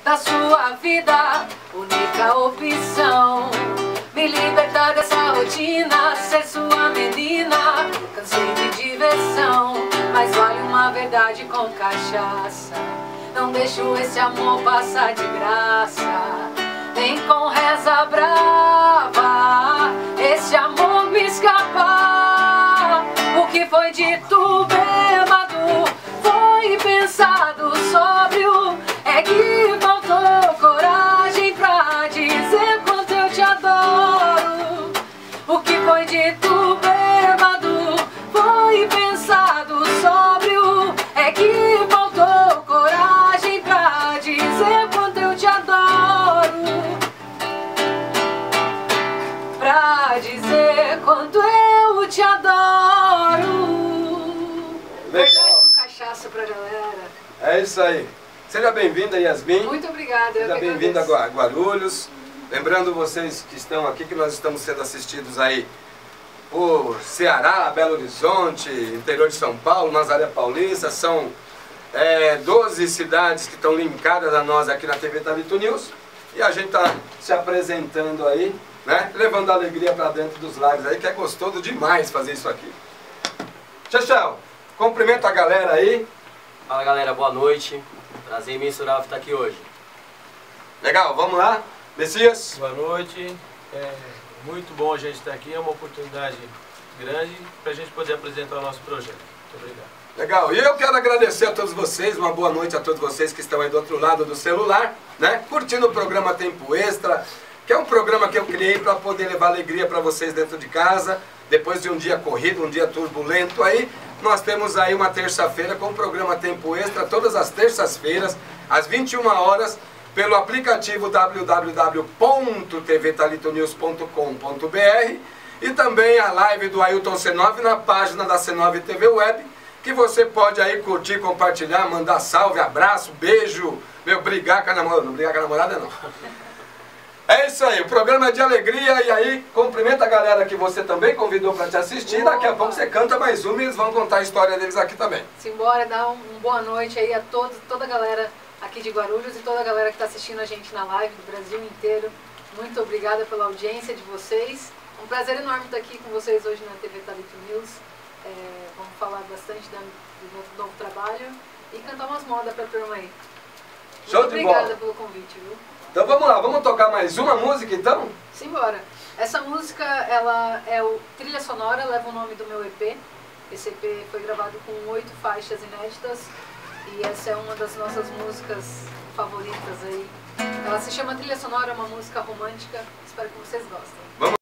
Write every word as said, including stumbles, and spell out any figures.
da sua vida, única opção. Me libertar dessa rotina, ser sua menina. Cansei de diversão, mas vale uma verdade com cachaça. Não deixo esse amor passar de graça, nem com reza brava esse amor me escapar. O que foi dito bêbado foi pensado sóbrio. É que faltou coragem pra dizer quanto eu te adoro. O que foi dito bêbado foi pensado sóbrio. É que faltou coragem pra dizer quanto eu te adoro. Pra dizer quanto eu te adoro. Verdade com cachaça pra galera. É isso aí. Seja bem-vinda, Yasmin. Muito obrigada. Seja bem-vinda a Guarulhos. Lembrando vocês que estão aqui que nós estamos sendo assistidos aí por Ceará, Belo Horizonte, interior de São Paulo, Nazaré Paulista. São é, doze cidades que estão linkadas a nós aqui na T V Thalito News. E a gente está se apresentando aí, né? Levando alegria para dentro dos lares aí, que é gostoso demais fazer isso aqui. Chechel, cumprimenta a galera aí. Fala galera, boa noite. Prazer imensurável estar aqui hoje. Legal, vamos lá. Messias. Boa noite. É muito bom a gente estar aqui. É uma oportunidade grande para a gente poder apresentar o nosso projeto. Muito obrigado. Legal. E eu quero agradecer a todos vocês. Uma boa noite a todos vocês que estão aí do outro lado do celular, né? Curtindo o programa Tempo Extra, que é um programa que eu criei para poder levar alegria para vocês dentro de casa. Depois de um dia corrido, um dia turbulento aí, nós temos aí uma terça-feira com o programa Tempo Extra, todas as terças-feiras, às vinte e uma horas, pelo aplicativo w w w ponto t v thalito news ponto com ponto b r e também a live do Ailton C nove na página da C nove T V Web, que você pode aí curtir, compartilhar, mandar salve, abraço, beijo, meu, brigar com a namorada, não brigar com a namorada não. É isso aí, o programa é de alegria. E aí, cumprimenta a galera que você também convidou para te assistir. Daqui a pouco você canta mais uma e eles vão contar a história deles aqui também. Simbora, dar um, um boa noite aí a todos, toda a galera aqui de Guarulhos e toda a galera que está assistindo a gente na live do Brasil inteiro. Muito obrigada pela audiência de vocês. Um prazer enorme estar aqui com vocês hoje na T V Thalito News. É, vamos falar bastante da, do novo, novo trabalho e cantar umas modas para a turma aí. Muito Show de obrigada bola. pelo convite, viu? Então vamos lá, vamos tocar mais uma música então? Simbora. Essa música, ela é o trilha sonora, leva o nome do meu E P. Esse E P foi gravado com oito faixas inéditas e essa é uma das nossas músicas favoritas aí. Ela se chama Trilha Sonora, é uma música romântica. Espero que vocês gostem. Vamos